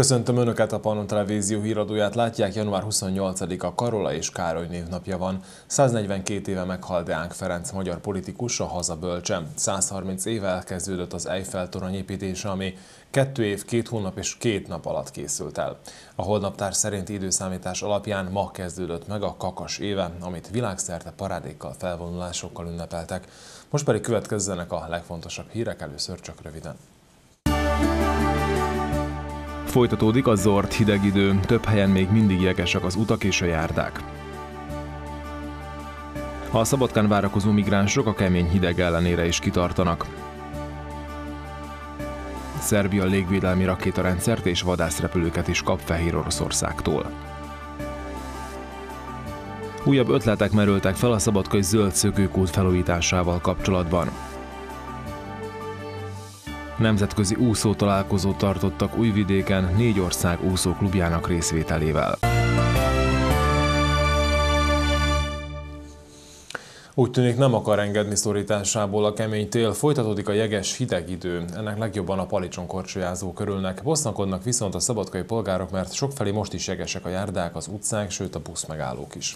Köszöntöm Önöket, a Pannon Televízió híradóját látják. Január 28-a Karola és Károly névnapja van. 142 éve meghalt Deák Ferenc magyar politikus, a haza bölcse. 130 éve elkezdődött az Eiffel-torony építése, ami 2 év, 2 hónap és 2 nap alatt készült el. A holnaptár szerinti időszámítás alapján ma kezdődött meg a kakas éve, amit világszerte parádékkal, felvonulásokkal ünnepeltek. Most pedig következzenek a legfontosabb hírek, először csak röviden. Folytatódik a zord hideg idő, több helyen még mindig jegesek az utak és a járdák. A Szabadkán várakozó migránsok a kemény hideg ellenére is kitartanak. Szerbia légvédelmi rakétarendszert és vadászrepülőket is kap Fehéroroszországtól. Újabb ötletek merültek fel a Szabadkai zöld szökőkút felújításával kapcsolatban. Nemzetközi úszótalálkozót tartottak Újvidéken 4 ország úszóklubjának részvételével. Úgy tűnik, nem akar engedni szorításából a kemény tél, folytatódik a jeges hideg idő. Ennek legjobban a Palicson korcsolyázók örülnek. Bosszankodnak viszont a szabadkai polgárok, mert sokfelé most is jegesek a járdák, az utcák, sőt a buszmegállók is.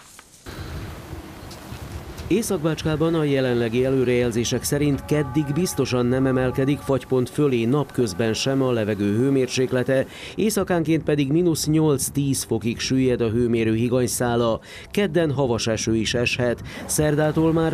Észak-Bácskában a jelenlegi előrejelzések szerint keddig biztosan nem emelkedik fagypont fölé napközben sem a levegő hőmérséklete, éjszakánként pedig -8-10 fokig süllyed a hőmérő higanyszála. Kedden havas eső is eshet, szerdától már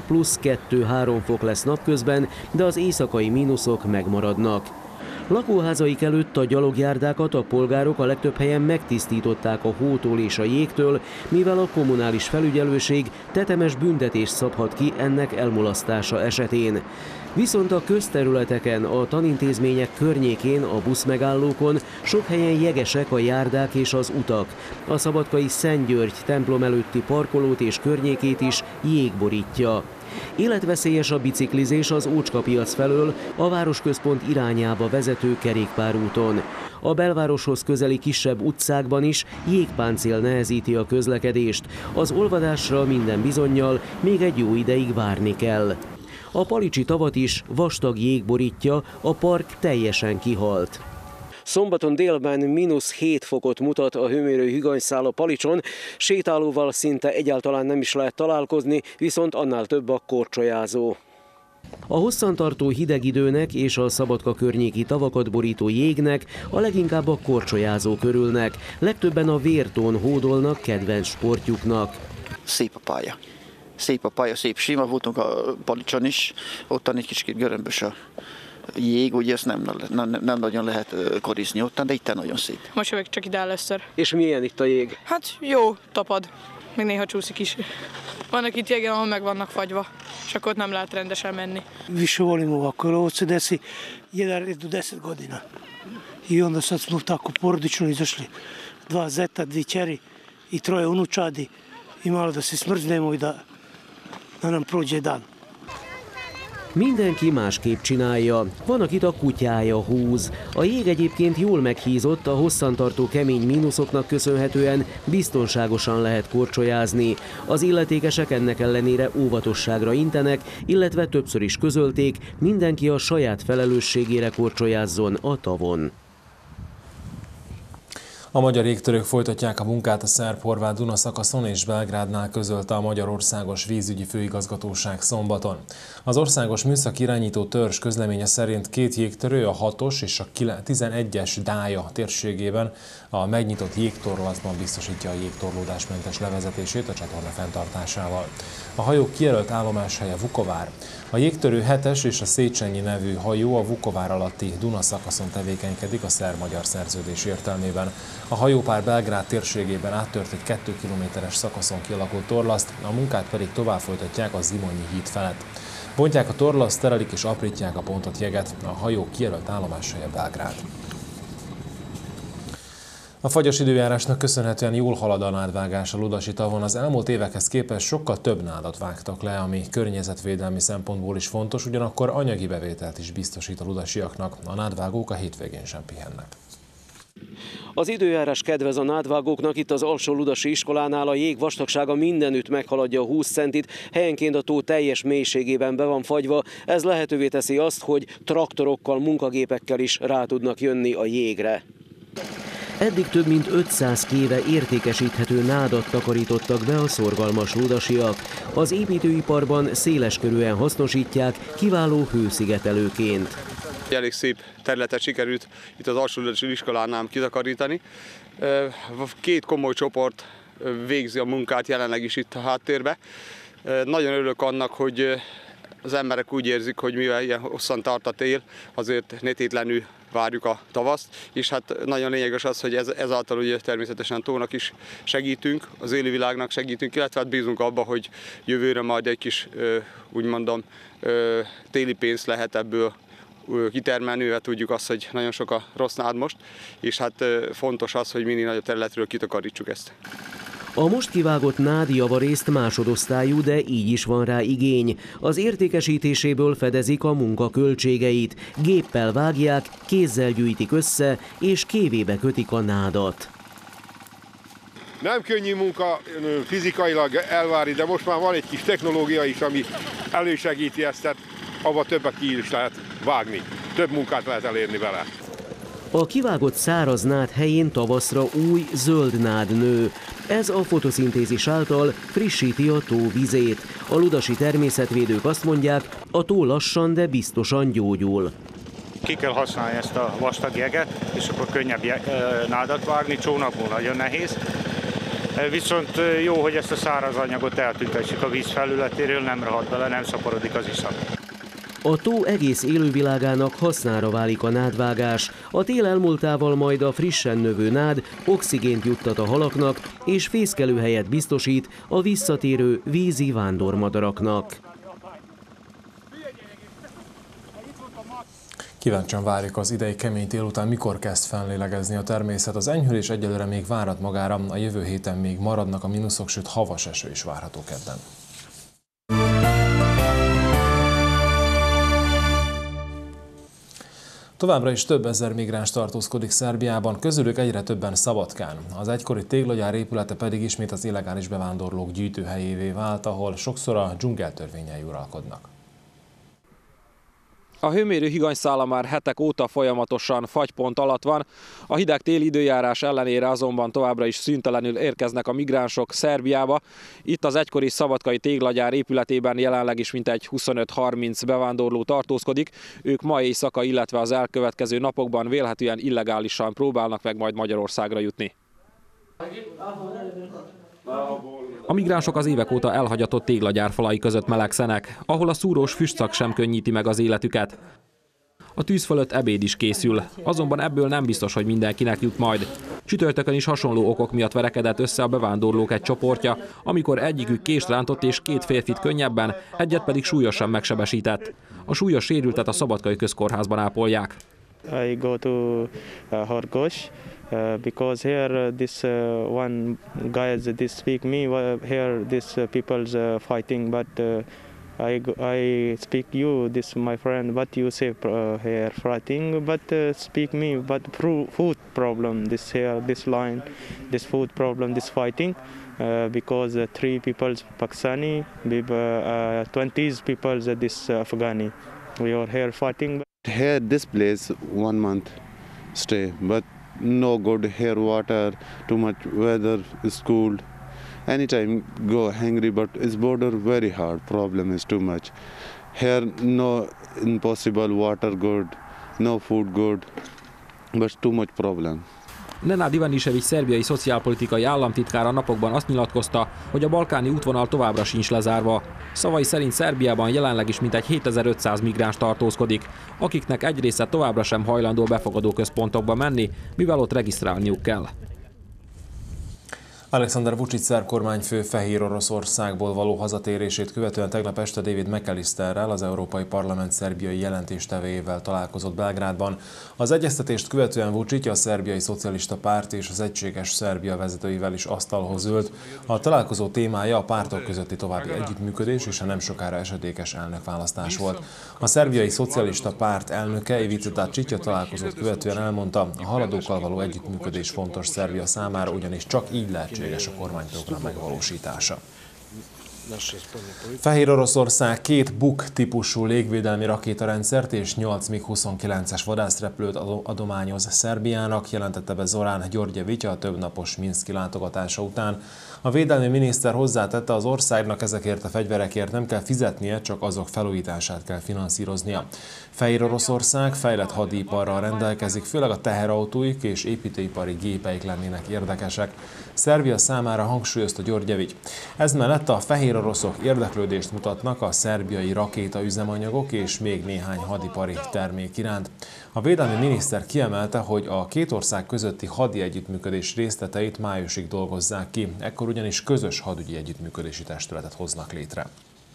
+2-3 fok lesz napközben, de az éjszakai mínuszok megmaradnak. Lakóházaik előtt a gyalogjárdákat a polgárok a legtöbb helyen megtisztították a hótól és a jégtől, mivel a kommunális felügyelőség tetemes büntetést szabhat ki ennek elmulasztása esetén. Viszont a közterületeken, a tanintézmények környékén, a buszmegállókon sok helyen jegesek a járdák és az utak. A szabadkai Szent György templom előtti parkolót és környékét is jég borítja. Életveszélyes a biciklizés az Ócskapiac felől a városközpont irányába vezető kerékpárúton. A belvároshoz közeli kisebb utcákban is jégpáncél nehezíti a közlekedést. Az olvadásra minden bizonnyal még egy jó ideig várni kell. A palicsi tavat is vastag jég borítja, a park teljesen kihalt. Szombaton délben -7 fokot mutat a hőmérő higanyszál a Palicson, sétálóval szinte egyáltalán nem is lehet találkozni, viszont annál több a korcsolyázó. A hosszantartó hideg időnek és a Szabadka környéki tavakat borító jégnek a leginkább a korcsolyázók örülnek, legtöbben a Vértón hódolnak kedvenc sportjuknak. Szép a pálya. Szép a pálya, szép sima, voltunk a Palicson is, ottan egy kicsit görömbös a jég, ugye ezt nem nagyon lehet korizni ottan, de itt nagyon szép. Most jövök csak ide először. És milyen itt a jég? Hát jó, tapad, még néha csúszik is. Vannak itt jégen, ahol meg vannak fagyva, és akkor ott nem lehet rendesen menni. Više volimo ovako, jer ovo se desi jedan red u 10 godina. I onda sad smo tako porodično izašli, 2 zeta, 2 ćeri i 3 unučadi i malo da se smrznemo i da nam prođe dan. Mindenki másképp csinálja. Van, akit a kutyája húz. A jég egyébként jól meghízott, a hosszantartó kemény mínuszoknak köszönhetően biztonságosan lehet korcsolyázni. Az illetékesek ennek ellenére óvatosságra intenek, illetve többször is közölték, mindenki a saját felelősségére korcsolyázzon a tavon. A magyar jégtörők folytatják a munkát a szerb-horvát Duna szakaszon, és Belgrádnál közölte a Magyarországos Vízügyi Főigazgatóság szombaton. Az országos műszaki irányító törzs közleménye szerint 2 jégtörő, a 6-os és a 11-es Dája térségében a megnyitott jégtorlaszban biztosítja a jégtorlódásmentes levezetését a csatorna fenntartásával. A hajók kijelölt állomáshelye Vukovár. A jégtörő 7-es és a Széchenyi nevű hajó a Vukovár alatti Duna szakaszon tevékenykedik a szerb-magyar szerződés értelmében. A hajópár Belgrád térségében áttört egy 2 kilométeres szakaszon kialakult torlaszt, a munkát pedig tovább folytatják a Zimonyi híd felett. Bontják a torlaszt, terelik és aprítják a pontot jeget, a hajó kijelölt állomáshelye Belgrád. A fagyos időjárásnak köszönhetően jól halad a nádvágás a Ludasi tavon. Az elmúlt évekhez képest sokkal több nádat vágtak le, ami környezetvédelmi szempontból is fontos, ugyanakkor anyagi bevételt is biztosít a ludasiaknak. A nádvágók a hétvégén sem pihennek. Az időjárás kedvez a nádvágóknak, itt az Alsó-Ludasi iskolánál a jég vastagsága mindenütt meghaladja a 20 centit, helyenként a tó teljes mélységében be van fagyva, ez lehetővé teszi azt, hogy traktorokkal, munkagépekkel is rá tudnak jönni a jégre. Eddig több mint 500 kéve értékesíthető nádat takarítottak be a szorgalmas ludasiak. Az építőiparban széleskörűen hasznosítják, kiváló hőszigetelőként. Elég szép területet sikerült itt az alsóludasi iskolánál kitakarítani. Két komoly csoport végzi a munkát jelenleg is itt a háttérbe. Nagyon örülök annak, hogy az emberek úgy érzik, hogy mivel ilyen hosszan tart a tél, azért ne tétlenül várjuk a tavaszt, és hát nagyon lényeges az, hogy ezáltal ugye természetesen tónak is segítünk, az élővilágnak segítünk, illetve hát bízunk abba, hogy jövőre majd egy kis, úgy mondom, téli pénzt lehet ebből kitermelni, mert tudjuk azt, hogy nagyon sok a rossz nád most, és hát fontos az, hogy minél nagyobb területről kitakarítsuk ezt. A most kivágott nád javarészt másodosztályú, de így is van rá igény. Az értékesítéséből fedezik a munka költségeit. Géppel vágják, kézzel gyűjtik össze, és kévébe kötik a nádat. Nem könnyű munka fizikailag elvárni, de most már van egy kis technológia is, ami elősegíti ezt, tehát abba többet ki is lehet vágni. Több munkát lehet elérni vele. A kivágott száraz nád helyén tavaszra új zöld nád nő. Ez a fotoszintézis által frissíti a tó vizét. A ludasi természetvédők azt mondják, a tó lassan, de biztosan gyógyul. Ki kell használni ezt a vastag jeget, és akkor könnyebb nádat vágni, csónakból nagyon nehéz. Viszont jó, hogy ezt a száraz anyagot eltüntessük a víz felületéről, nem rohad bele, nem szaporodik az iszap. A tó egész élővilágának hasznára válik a nádvágás. A tél elmúltával majd a frissen növő nád oxigént juttat a halaknak, és fészkelőhelyet biztosít a visszatérő vízi vándormadaraknak. Kíváncsian várjuk az idei kemény tél után, mikor kezd fellélegezni a természet. Az enyhülés egyelőre még várat magára, a jövő héten még maradnak a mínuszok, sőt havas eső is várható kedden. Továbbra is több ezer migráns tartózkodik Szerbiában, közülük egyre többen Szabadkán. Az egykori téglagyár épülete pedig ismét az illegális bevándorlók gyűjtőhelyévé vált, ahol sokszor a dzsungeltörvényei uralkodnak. A hőmérő higanyszála már hetek óta folyamatosan fagypont alatt van, a hideg téli időjárás ellenére azonban továbbra is szüntelenül érkeznek a migránsok Szerbiába. Itt az egykori szabadkai téglagyár épületében jelenleg is mintegy 25-30 bevándorló tartózkodik. Ők ma éjszaka, illetve az elkövetkező napokban vélhetően illegálisan próbálnak meg majd Magyarországra jutni. A migránsok az évek óta elhagyatott téglagyár falai között melegszenek, ahol a szúrós füstszag sem könnyíti meg az életüket. A tűz fölött ebéd is készül, azonban ebből nem biztos, hogy mindenkinek jut majd. Csütörtökön is hasonló okok miatt verekedett össze a bevándorlók egy csoportja, amikor egyikük kést rántott és két férfit könnyebben, egyet pedig súlyosan megsebesített. A súlyos sérültet a Szabadkai Közkórházban ápolják. I go to Horgos. Because here this one guy this speak me here this people's fighting, but I speak you this my friend, but you say here fighting, but speak me but food problem this here this line, this food problem, this fighting because three people's Pakistani, 20 people's this Afghani, we are here fighting. Here this place 1 month stay, but no good here, water, too much weather is cold. Anytime go hungry, but it's border very hard. Problem is too much. Here no impossible water good, no food good, but too much problem. Nenad Ivanisević szerbiai szociálpolitikai államtitkár a napokban azt nyilatkozta, hogy a balkáni útvonal továbbra sincs lezárva. Szavai szerint Szerbiában jelenleg is mintegy 7500 migráns tartózkodik, akiknek egy része továbbra sem hajlandó befogadó központokba menni, mivel ott regisztrálniuk kell. Alexander Vučić szerb kormányfő Fehér Oroszországból való hazatérését követően tegnap este David McAllisterrel, az Európai Parlament szerbiai jelentéstevőjével találkozott Belgrádban. Az egyeztetést követően Vučić a Szerbiai Szocialista Párt és az Egységes Szerbia vezetőivel is asztalhoz ült. A találkozó témája a pártok közötti további együttműködés és a nem sokára esedékes elnökválasztás volt. A Szerbiai Szocialista Párt elnöke Ivica Dačić a találkozót követően elmondta, a haladókkal való együttműködés fontos Szerbia számára, ugyanis csak így lehetséges a kormányprogram megvalósítása. Fehér Oroszország 2 Buk típusú légvédelmi rakétarendszert és 8 MiG-29-es vadászrepülőt adományoz Szerbiának, jelentette be Zorán Györgyevics a többnapos minszki látogatása után. A védelmi miniszter hozzátette, az országnak ezekért a fegyverekért nem kell fizetnie, csak azok felújítását kell finanszíroznia. Fehér Oroszország fejlett hadiiparral rendelkezik, főleg a teherautóik és építőipari gépeik lennének érdekesek. Szerbia számára hangsúlyozta Györgyevics. Ez mellett a fehér oroszok érdeklődést mutatnak a szerbiai rakétaüzemanyagok és még néhány hadipari termék iránt. A védelmi miniszter kiemelte, hogy a két ország közötti hadi együttműködés részleteit májusig dolgozzák ki, ekkor ugyanis közös hadügyi együttműködési testületet hoznak létre.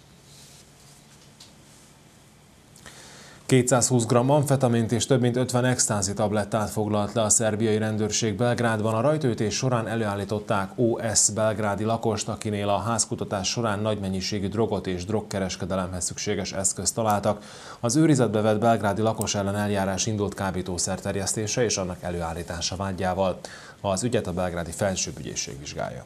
220 g amfetamint és több mint 50 extázi tablettát foglalt le a szerbiai rendőrség Belgrádban. A rajtaütés során előállították OS belgrádi lakost, akinél a házkutatás során nagy mennyiségű drogot és drogkereskedelemhez szükséges eszközt találtak. Az őrizetbe vett belgrádi lakos ellen eljárás indult kábítószer terjesztése és annak előállítása vágyával. Az ügyet a belgrádi felsőbb ügyészség vizsgálja.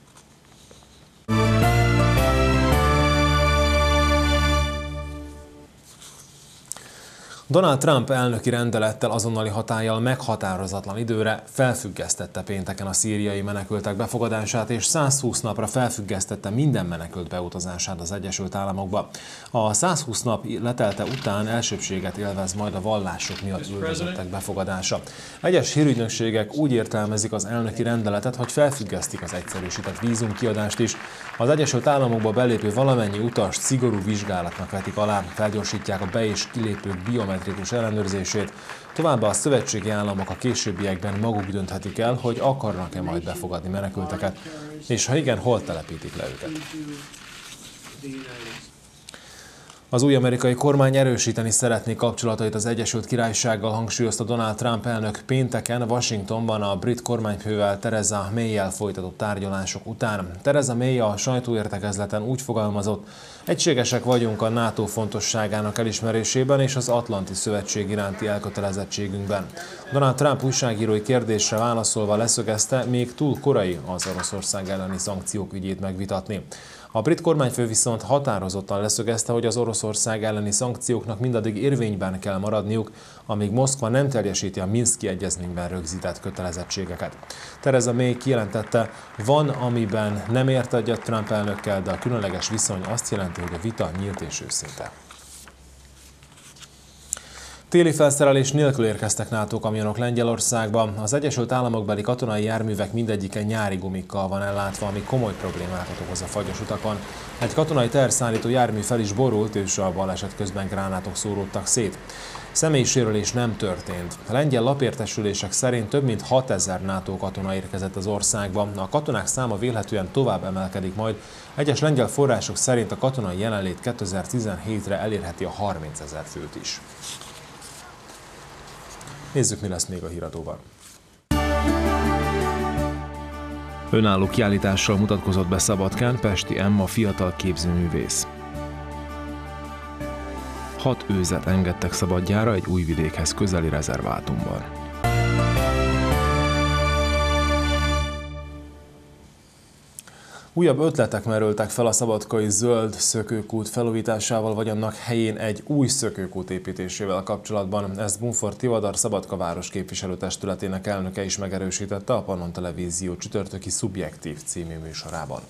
Donald Trump elnöki rendelettel azonnali hatállyal meghatározatlan időre felfüggesztette pénteken a szíriai menekültek befogadását, és 120 napra felfüggesztette minden menekült beutazását az Egyesült Államokba. A 120 nap letelte után elsőbséget élvez majd a vallások miatt üldözöttek befogadása. Egyes hírügynökségek úgy értelmezik az elnöki rendeletet, hogy felfüggesztik az egyszerűsített vízumkiadást is. Az Egyesült Államokba belépő valamennyi utast szigorú vizsgálatnak vetik alá, felgyorsítják a be- és kilépők biometrikus ellenőrzését. Továbbá a szövetségi államok a későbbiekben maguk dönthetik el, hogy akarnak-e majd befogadni menekülteket, és ha igen, hol telepítik le őket. Az új amerikai kormány erősíteni szeretné kapcsolatait az Egyesült Királysággal, hangsúlyozta Donald Trump elnök pénteken Washingtonban a brit kormányfővel, Theresa May-jel folytatott tárgyalások után. Theresa May a sajtóértekezleten úgy fogalmazott, egységesek vagyunk a NATO fontosságának elismerésében és az Atlanti Szövetség iránti elkötelezettségünkben. Donald Trump újságírói kérdésre válaszolva leszögezte, még túl korai az Oroszország elleni szankciók ügyét megvitatni. A brit kormányfő viszont határozottan leszögezte, hogy az Oroszország elleni szankcióknak mindaddig érvényben kell maradniuk, amíg Moszkva nem teljesíti a Minszki egyezményben rögzített kötelezettségeket. Theresa May kijelentette, van, amiben nem ért egyet Trump elnökkel, de a különleges viszony azt jelenti, hogy a vita nyílt és őszinte. Téli felszerelés nélkül érkeztek NATO kamionok Lengyelországba. Az Egyesült Államokbeli katonai járművek mindegyike nyári gumikkal van ellátva, ami komoly problémákat okoz a fagyos utakon. Egy katonai teherszállító jármű fel is borult, és a baleset közben gránátok szóródtak szét. Személyi sérülés nem történt. A lengyel lapértesülések szerint több mint 6000 NATO katona érkezett az országba. A katonák száma vélhetően tovább emelkedik majd. Egyes lengyel források szerint a katonai jelenlét 2017-re elérheti a 30 000 főt is. Nézzük, mi lesz még a híradóban. Önálló kiállítással mutatkozott be Szabadkán Pesti Emma fiatal képzőművész. 6 őzet engedtek szabadjára egy Újvidékhez közeli rezervátumban. Újabb ötletek merültek fel a szabadkai zöld szökőkút felújításával, vagy annak helyén egy új szökőkút építésével kapcsolatban. Ezt Bunfort Tivadar Szabadka város képviselőtestületének elnöke is megerősítette a Pannon Televízió csütörtöki Szubjektív című műsorában.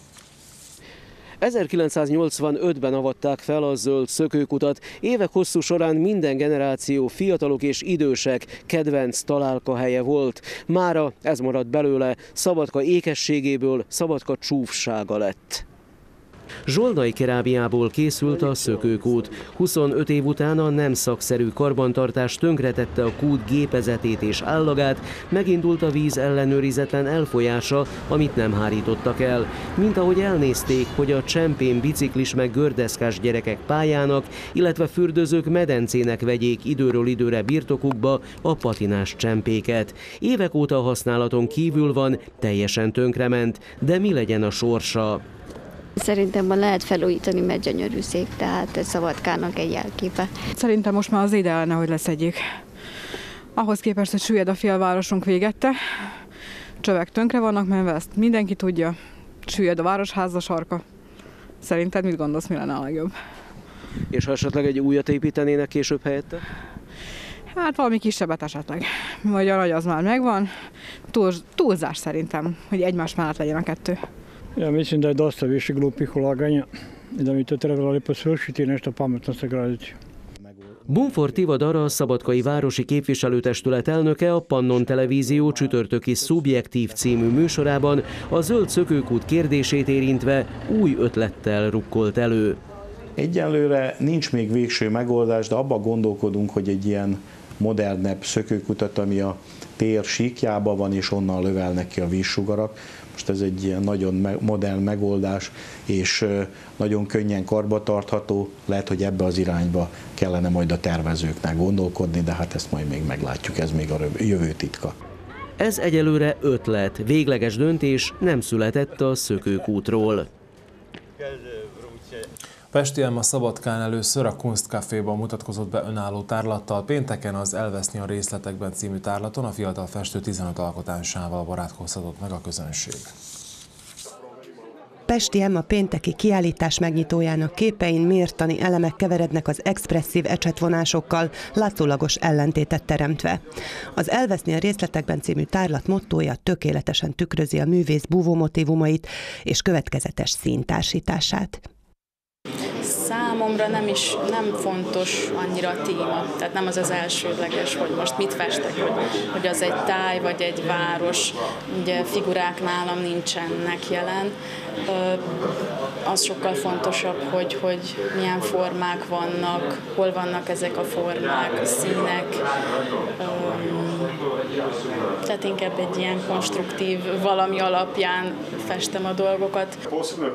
1985-ben avatták fel a zöld szökőkutat. Évek hosszú során minden generáció, fiatalok és idősek kedvenc találkahelye volt. Mára ez maradt belőle, Szabadka ékességéből Szabadka csúfsága lett. Zsoldai kerámiából készült a szökőkút. 25 év után a nem szakszerű karbantartás tönkretette a kút gépezetét és állagát, megindult a víz ellenőrizetlen elfolyása, amit nem hárítottak el. Mint ahogy elnézték, hogy a csempén biciklis meg gördeszkás gyerekek pályának, illetve fürdőzők medencének vegyék időről időre birtokukba a patinás csempéket. Évek óta használaton kívül van, teljesen tönkrement, de mi legyen a sorsa? Szerintem lehet felújítani, mert gyönyörű szép, tehát ez Szabadkának egy jelképe. Szerintem most már az ide lenne, hogy leszedjék. Ahhoz képest, hogy süllyed a félvárosunk végette, csövek tönkre vannak, mert ezt mindenki tudja, süllyed a városháza sarka, Szerinted mit gondolsz, mi lenne a legjobb? És ha esetleg egy újat építenének később helyette? Hát valami kisebbet esetleg. Vagy a nagy az már megvan. Túlzás szerintem, hogy egymás mellett legyen a kettő. Ja mislim da je dosta više glupih ulaganja i da mi to trebalo lepo svršiti i nešto pametno sagraditi. Bunfor Tivadar, a Szabadkai Városi Képviselőtestület elnöke a Pannon Televízió csütörtöki Szubjektív című műsorában a zöld szökőkút kérdését érintve új ötlettel rukkolt elő. Egyelőre nincs még végső megoldás, de abban gondolkodunk, hogy egy ilyen modernebb szökőkutat, ami a tér síkjában van, és onnan lövelnek ki a vízsugarak. Most ez egy ilyen nagyon modern megoldás, és nagyon könnyen karbantartható. Lehet, hogy ebbe az irányba kellene majd a tervezőknek gondolkodni, de hát ezt majd még meglátjuk, ez még a jövő titka. Ez egyelőre ötlet, végleges döntés nem született a szökőkútról. Pesti Emma Szabadkán először a Kunstcaféban mutatkozott be önálló tárlattal. Pénteken az Elveszni a részletekben című tárlaton a fiatal festő 15 alkotásával barátkozhatott meg a közönség. Pesti Emma pénteki kiállítás megnyitójának képein mértani elemek keverednek az expresszív ecsetvonásokkal, látszólagos ellentétet teremtve. Az Elveszni a részletekben című tárlat mottója tökéletesen tükrözi a művész búvómotívumait és következetes színtársítását. Számomra nem fontos annyira a téma, tehát nem az az elsődleges, hogy most mit festek, hogy az egy táj vagy egy város, ugye figurák nálam nincsenek jelen. Az sokkal fontosabb, hogy milyen formák vannak, hol vannak ezek a formák, színek, tehát inkább egy ilyen konstruktív valami alapján festem a dolgokat.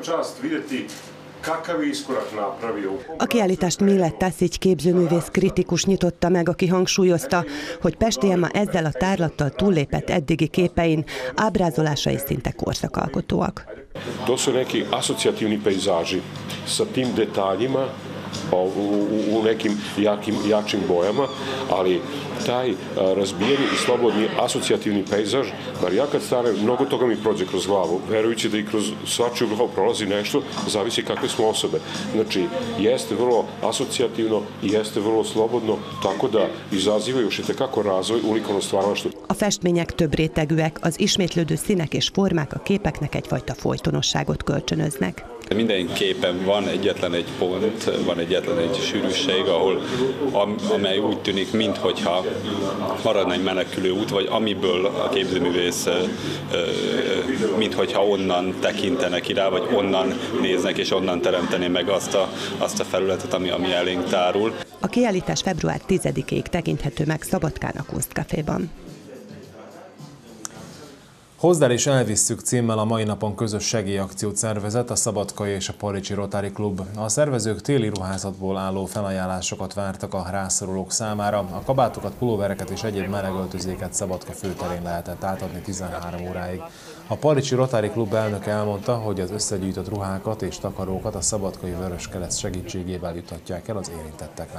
A kiállítást Milet Tasić képzőművész kritikus nyitotta meg, aki hangsúlyozta, hogy Pesti Emma ezzel a tárlattal túllépett eddigi képein, ábrázolásai szinte korszakalkotóak. To su neki asocijativni pejzaži sa tim detaljima u nekim jačim bojama, ali taj razbijeni i slobodni asocijativni pejzaž, bar ja kad stanem, mnogo toga mi prođe kroz glavu, verujući da i kroz svačiju glavu prolazi nešto, zavisi kakve smo osobe. Znači, jeste vrlo asocijativno i jeste vrlo slobodno, tako da izaziva još itekako razvoj u likovnom stvaralaštvu. A festmények több rétegűek, az ismétlődő színek és formák a képeknek egyfajta folytonosságot kölcsönöznek. Minden képen van egyetlen egy pont, van egyetlen egy sűrűség, amely úgy tűnik, minthogyha maradna egy menekülő út, vagy amiből a képzőművész, minthogyha onnan tekintenek rá, vagy onnan néznek, és onnan teremtené meg azt a felületet, ami elénk tárul. A kiállítás február 10-ig tekinthető meg Szabadkán a Kunstcaféban. Hozd el és elvisszük címmel a mai napon közös segélyakciót szervezett a Szabadkai és a Palicsi Rotary Klub. A szervezők téli ruházatból álló felajánlásokat vártak a rászorulók számára. A kabátokat, pulóvereket és egyéb melegöltözéket Szabadka főterén lehetett átadni 13 óráig. A Palicsi Rotary Klub elnöke elmondta, hogy az összegyűjtött ruhákat és takarókat a Szabadkai Vöröskereszt segítségével juttatják el az érintetteknek.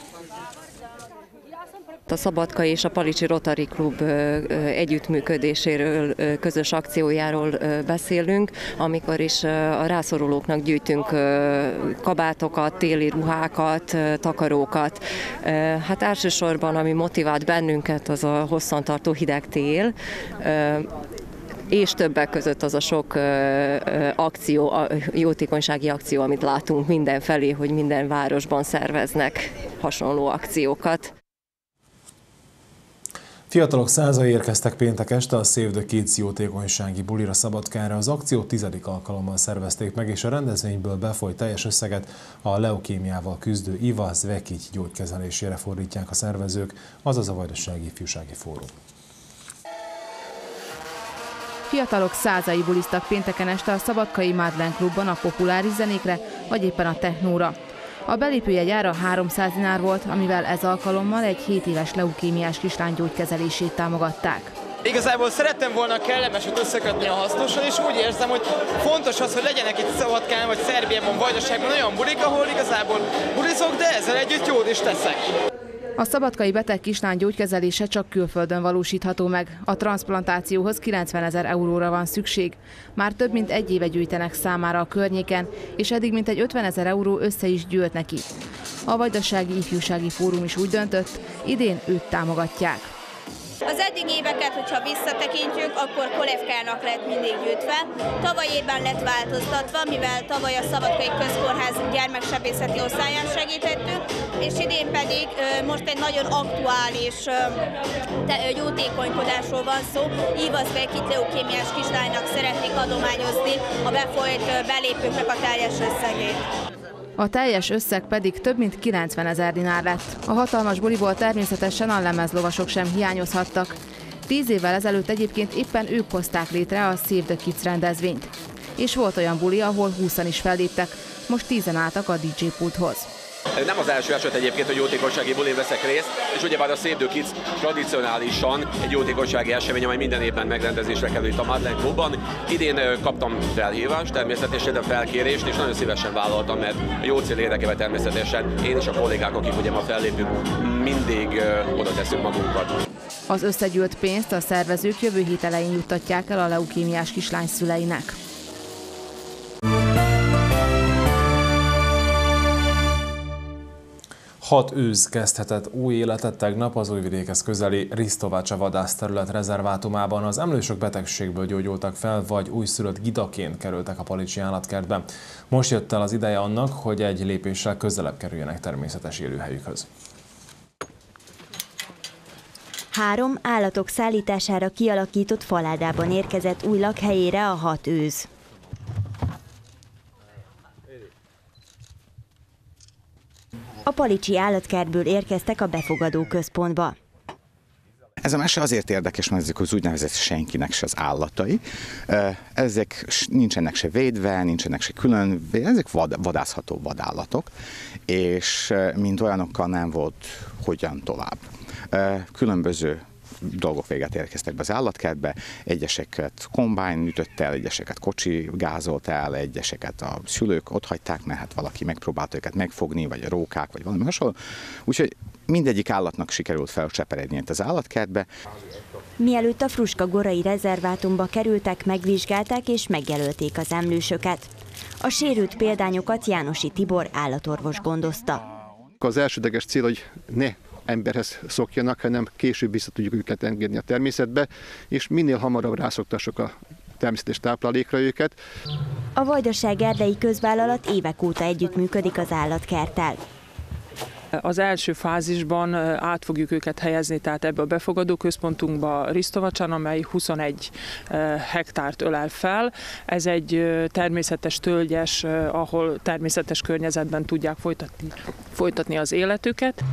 A Szabadkai és a Palicsi Rotary Klub együttműködéséről, közös akciójáról beszélünk, amikor is a rászorulóknak gyűjtünk kabátokat, téli ruhákat, takarókat. Hát elsősorban, ami motivált bennünket, az a hosszantartó hideg tél, és többek között az a sok akció, jótékonysági akció, amit látunk mindenfelé, hogy minden városban szerveznek hasonló akciókat. Fiatalok százai érkeztek péntek este a Save the Kids jótékonysági bulira Szabadkára. Az akció 10. alkalommal szervezték meg, és a rendezvényből befolyt teljes összeget a leukémiával küzdő Iva Zvekic gyógykezelésére fordítják a szervezők, azaz a Vajdasági Ifjúsági Fórum. Fiatalok százai buliztak pénteken este a Szabadkai Madeleine Klubban a populáris zenékre, vagy éppen a technóra. A belépőjegy ára 300 dinár volt, amivel ez alkalommal egy 7 éves leukémiás kislány gyógykezelését támogatták. Igazából szerettem volna kellemeset összekötni a hasznosan, és úgy érzem, hogy fontos az, hogy legyenek itt Szabadkán vagy Szerbiában, Vajdaságban olyan bulik, ahol igazából bulizok, de ezzel együtt jót is teszek. A szabadkai beteg kislány gyógykezelése csak külföldön valósítható meg. A transzplantációhoz 90 000 euróra van szükség. Már több mint egy éve gyűjtenek számára a környéken, és eddig mintegy 50 000 euró össze is gyűlt neki. A Vajdasági Ifjúsági Fórum is úgy döntött, idén őt támogatják. Az eddig éveket, hogyha visszatekintjük, akkor kolevkának lett mindig gyűjtve. Tavaly évben lett változtatva, mivel tavaly a Szabadkai Közkórház gyermeksebészeti osztályán segítettünk, és idén pedig most egy nagyon aktuális jótékonykodásról van szó. Ivaszbekit leukémiás kislánynak szeretnék adományozni a befolyt belépőknek a teljes összegét. A teljes összeg pedig több mint 90 000 dinár lett. A hatalmas buliból természetesen a lemezlovasok sem hiányozhattak. 10 évvel ezelőtt egyébként éppen ők hozták létre a Save the Kids rendezvényt. És volt olyan buli, ahol 20-an is felléptek, most 10-en álltak a DJ pulthoz. Nem az első eset egyébként, hogy jótékonysági bulin veszek részt, és ugyebár a Save the Kids tradicionálisan egy jótékonysági esemény, amely minden évben megrendezésre kerül itt a Madeleine Klubban. Idén kaptam felhívást, természetesen a felkérést, és nagyon szívesen vállaltam, mert a jó cél érdekében természetesen én és a kollégák, akik ugye ma fellépünk, mindig oda teszünk magunkat. Az összegyűlt pénzt a szervezők jövő hét elején juttatják el a leukémiás kislány szüleinek. Hat őz kezdhetett új életet tegnap az Újvidékhez közeli Risztovácsa vadászterület rezervátumában. Az emlősök betegségből gyógyultak fel, vagy újszülött gidaként kerültek a Palicsi állatkertbe. Most jött el az ideje annak, hogy egy lépéssel közelebb kerüljenek természetes élőhelyükhöz. 3 állatok szállítására kialakított faládában érkezett új lakhelyére a 6 őz. A Palicsi állatkertből érkeztek a befogadó központba. Ez a mese azért érdekes, mert ezek az úgynevezett senkinek se az állatai. Ezek nincsenek se védve, nincsenek se külön, ezek vadászható vadállatok, és mint olyanokkal nem volt hogyan tovább. Különböző dolgok véget érkeztek be az állatkertbe, egyeseket kombány ütött el, egyeseket kocsi gázolt el, egyeseket a szülők otthagyták, mert hát valaki megpróbálta őket megfogni, vagy a rókák, vagy valami hasonló. Úgyhogy mindegyik állatnak sikerült felcseperedni itt az állatkertbe. Mielőtt a Fruska-Gorai rezervátumba kerültek, megvizsgálták és megjelölték az emlősöket. A sérült példányokat Jánosi Tibor állatorvos gondozta. Az elsődleges cél, hogy ne emberhez szokjanak, hanem később vissza tudjuk őket engedni a természetbe, és minél hamarabb rászoktassuk a természetes táplálékra őket. A Vajdaság Erdei Közvállalat évek óta együttműködik az állatkerttel. Az első fázisban át fogjuk őket helyezni, tehát ebbe a befogadó központunkba Risztovacsán, amely 21 hektárt ölel fel. Ez egy természetes tölgyes, ahol természetes környezetben tudják folytatni az életüket.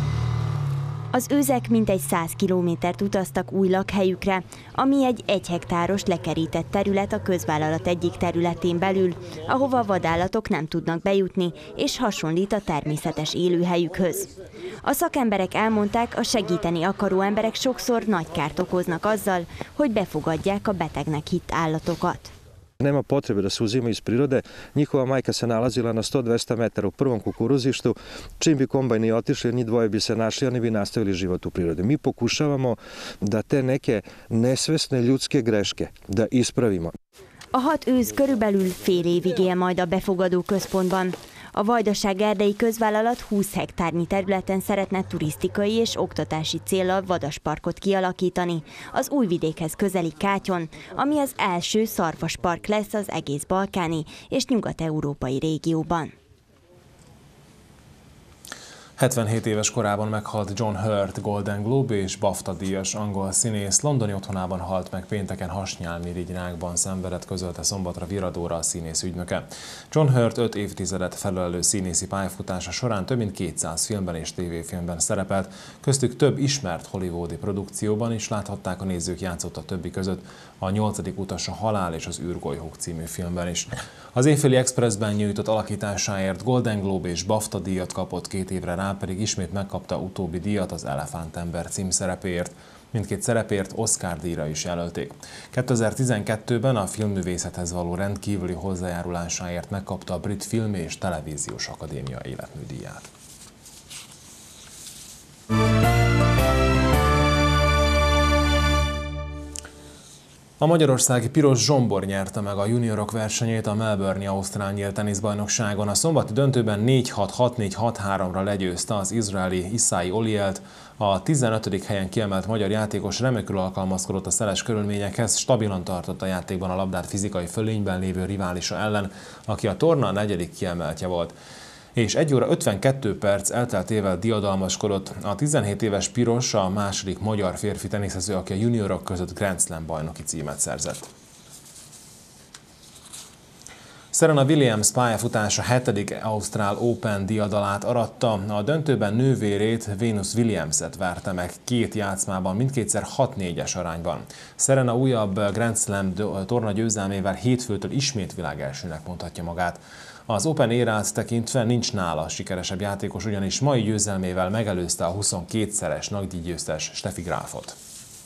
Az őzek mintegy 100 kilométert utaztak új lakhelyükre, ami egy 1 hektáros lekerített terület a közvállalat egyik területén belül, ahova a vadállatok nem tudnak bejutni, és hasonlít a természetes élőhelyükhöz. A szakemberek elmondták, a segíteni akaró emberek sokszor nagy kárt okoznak azzal, hogy befogadják a betegnek hitt állatokat. Nema potrebe da se uzimaju iz prirode. Njihova majka se nalazila na 100-200 metara u prvom kukuruzištu. Čim bi kombajni otišli, njih dvoje bi se našli, oni bi nastavili život u prirodi. Mi pokušavamo da te neke nesvesne ljudske greške da ispravimo. A 6 őz körülbelül fél évig él majd a befogadó központban. A Vajdaság Erdei Közvállalat 20 hektárnyi területen szeretne turisztikai és oktatási céllal vadasparkot kialakítani az Újvidékhez közeli Kátyon, ami az első szarvaspark lesz az egész balkáni és nyugat-európai régióban. 77 éves korában meghalt John Hurt, Golden Globe és BAFTA-díjas angol színész. Londoni otthonában halt meg pénteken hasnyálmirigyrákban szenvedett, közölte szombatra Viradóra a színész ügynöke. John Hurt 5 évtizedet felölelő színészi pályafutása során több mint 200 filmben és tévéfilmben szerepelt, köztük több ismert hollywoodi produkcióban is láthatták a nézők, játszott a többi között a 8. utas, a Halál és az űrgolyhók című filmben is. Az Éjféli Expressben nyújtott alakításáért Golden Globe és BAFTA-díjat kapott, 2 évre rá pedig ismét megkapta utóbbi díjat az Elefántember címszerepéért. Mindkét szerepért Oscar-díjra is jelölték. 2012-ben a filmművészethez való rendkívüli hozzájárulásáért megkapta a Brit Film- és Televíziós Akadémia életműdíját. A magyarországi Piros Zsombor nyerte meg a juniorok versenyét a Melbourne-i ausztrál nyílt teniszbajnokságon. A szombati döntőben 4-6, 6-4, 6-3-ra legyőzte az izraeli Isai Olielt. A 15. helyen kiemelt magyar játékos remekül alkalmazkodott a szeles körülményekhez, stabilan tartotta a játékban a labdát fizikai fölényben lévő riválisa ellen, aki a torna 4. kiemeltje volt. És 1 óra 52 perc elteltével diadalmaskodott. A 17 éves Piros a második magyar férfi teniszező, aki a juniorok között Grand Slam bajnoki címet szerzett. Serena Williams pályafutása 7. Ausztrál Open diadalát aratta. A döntőben nővérét, Venus Williams-et verte meg 2 játszmában, mindkétszer 6-4-es arányban. Serena újabb Grand Slam torna győzelmével hétfőtől ismét világelsőnek mondhatja magát. Az Open érát tekintve nincs nála sikeresebb játékos, ugyanis mai győzelmével megelőzte a 22-szeres nagydíjgyőztes Steffi Grafot.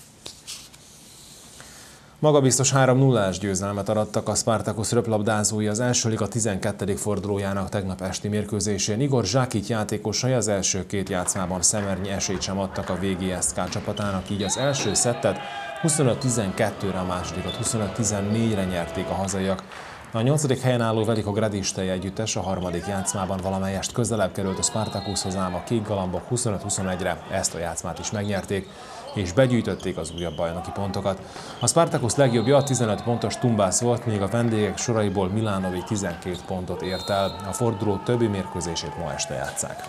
Magabiztos 3-0-ás győzelmet arattak a Spartacus röplabdázói az első liga 12. fordulójának tegnap esti mérkőzésén. Igor Zsákic játékosai az első 2 játszmában szemernyi esélyt sem adtak a VGSK csapatának, így az első szettet 25-12-re, a másodikat 25-14-re nyerték a hazaiak. A 8. helyen álló Veliko Gradišteje együttes a 3. játszmában valamelyest közelebb került a Spartacushoz, ám a kék galambok 25-21-re ezt a játszmát is megnyerték, és begyűjtötték az újabb bajnoki pontokat. A Spartacus legjobbja a 15 pontos Tumbász volt, míg a vendégek soraiból Milanovic 12 pontot ért el. A forduló többi mérkőzését ma este játsszák.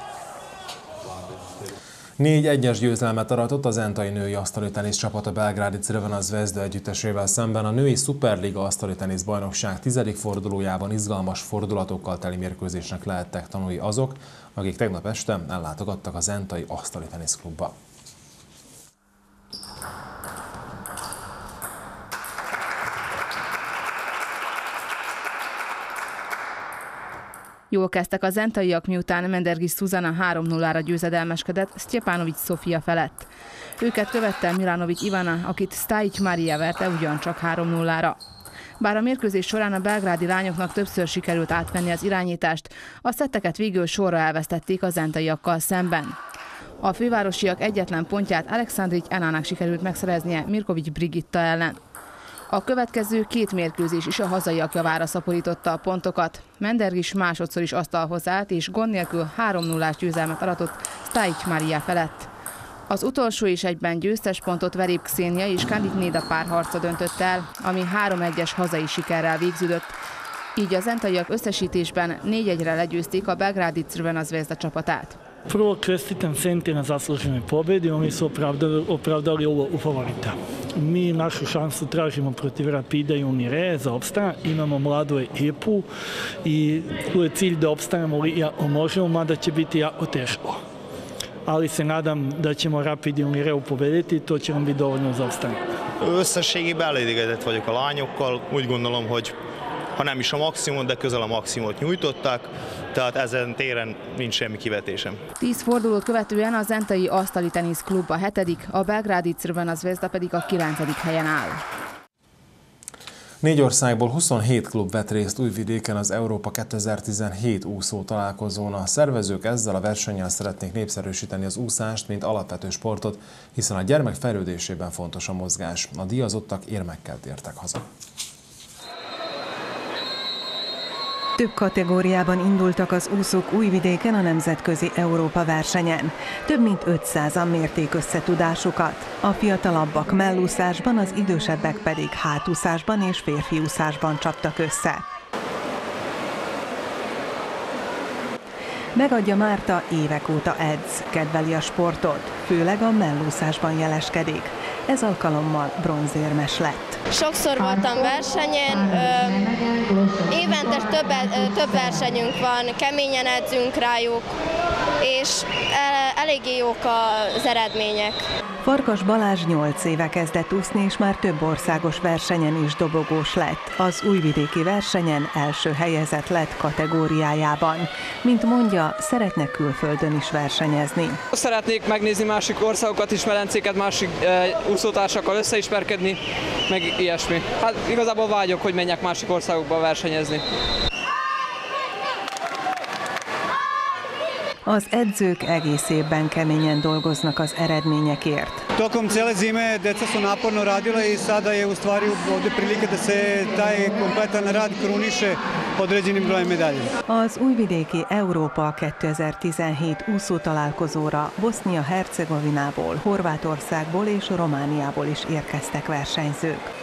4-1-es győzelmet aratott az entai női asztali tenisz csapat a belgrádi Crvena Zvezda együttesével szemben. A női Szuperliga asztali tenisz bajnokság 10. fordulójában izgalmas fordulatokkal teli mérkőzésnek lehettek tanulni azok, akik tegnap este ellátogattak az entai asztali teniszklubba. Jól kezdtek az entaiak, miután Mendergis Szuzana 3-0-ra győzedelmeskedett Sztjepanovics Sofia felett. Őket követte Milanovic Ivana, akit Stajic Maria verte ugyancsak 3-0-ra. Bár a mérkőzés során a belgrádi lányoknak többször sikerült átvenni az irányítást, a szetteket végül sorra elvesztették az entaiakkal szemben. A fővárosiak egyetlen pontját Aleksandric Enának sikerült megszereznie Mirkovic Brigitta ellen. A következő 2 mérkőzés is a hazaiak javára szaporította a pontokat. Mendergis másodszor is asztalhoz állt, és gond nélkül 3-0-ás győzelmet aratott Stajic Maria felett. Az utolsó és egyben győztes pontot Verép Ksenia és Kandit Néda párharca döntött el, ami 3-1-es hazai sikerrel végződött. Így az entaiak összesítésben 4-1-re legyőzték a belgrádi Crvena Zvezda csapatát. Prvo čestitam Senti na zasluženoj pobjedi, oni su opravdali u favorita. Mi našu šansu tražimo protiv Rapida i Unire za opstanak, imamo mladu ekipu i tu je cilj da opstanemo možemo, mada će biti jako teško. Ali se nadam da ćemo Rapid i Unireu pobediti, to će nam biti dovoljno za opstanak. Összességében elégedett vagyok a lányokkal, úgy gondolom, hogy ha nem is a maximum, de közel a maximumot nyújtották, tehát ezen téren nincs semmi kivetésem. 10 fordulót követően az entai asztali tenisz klub a 7., a belgrádi Crvena Zvezda pedig a 9. helyen áll. 4 országból 27 klub vett részt Újvidéken az Európa 2017 úszó találkozón. A szervezők ezzel a versennyel szeretnék népszerűsíteni az úszást, mint alapvető sportot, hiszen a gyermek fejlődésében fontos a mozgás. A díjazottak érmekkel tértek haza. Több kategóriában indultak az úszók Újvidéken a nemzetközi Európa versenyen. Több mint 500-an mérték összetudásukat. A fiatalabbak mellúszásban, az idősebbek pedig hátúszásban és férfiúszásban csaptak össze. Megadja Márta évek óta edz, kedveli a sportot, főleg a mellúszásban jeleskedik. Ez alkalommal bronzérmes lett. Sokszor voltam versenyen, évente több versenyünk van, keményen edzünk rájuk, és eléggé jók az eredmények. Farkas Balázs 8 éve kezdett úszni, és már több országos versenyen is dobogós lett. Az újvidéki versenyen első helyezett lett kategóriájában. Mint mondja, szeretne külföldön is versenyezni. Szeretnék megnézni másik országokat is, Velencéket, másik úszótársakkal összeismerkedni, meg ilyesmi. Hát igazából vágyok, hogy menjek másik országokba versenyezni. Az edzők egész évben keményen dolgoznak az eredményekért. Tokom cele zime deca su naporno radila i sada je u stvari ovdje prilika da se taj kompletan rad kruniše određenim brojem medalja. Az újvidéki Európa 2017 úszó találkozóra Bosznia-Hercegovinából, Horvátországból és Romániából is érkeztek versenyzők.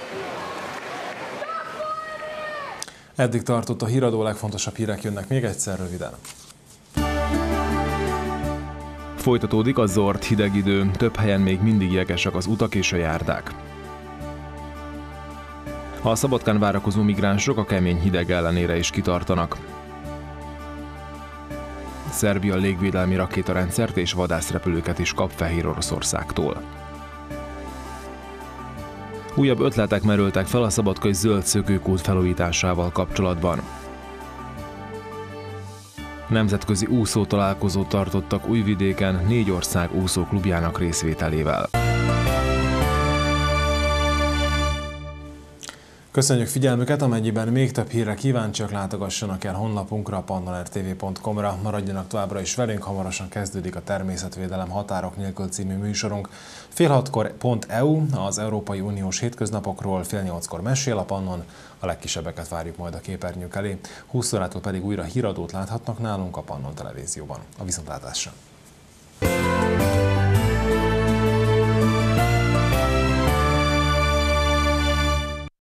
Eddig tartott a híradó, legfontosabb hírek jönnek még egyszer röviden. Folytatódik a zord hideg idő, több helyen még mindig jegesek az utak és a járdák. A Szabadkán várakozó migránsok a kemény hideg ellenére is kitartanak. Szerbia légvédelmi rakétarendszert és vadászrepülőket is kap Fehéroroszországtól. Újabb ötletek merültek fel a Szabadkai zöld szökőkút felújításával kapcsolatban. Nemzetközi úszó találkozót tartottak Újvidéken 4 ország úszóklubjának részvételével. Köszönjük figyelmüket, amennyiben még több hírre kíváncsiak, látogassanak el honlapunkra, pannonertv.com-ra, maradjanak továbbra is velünk, hamarosan kezdődik a Természetvédelem határok nélkül című műsorunk. 5:06-kor.eu az Európai Uniós hétköznapokról, 7:30-kor mesél a Pannon, a legkisebbeket várjuk majd a képernyők elé, 20 órától pedig újra híradót láthatnak nálunk a Pannon televízióban. A viszontlátásra!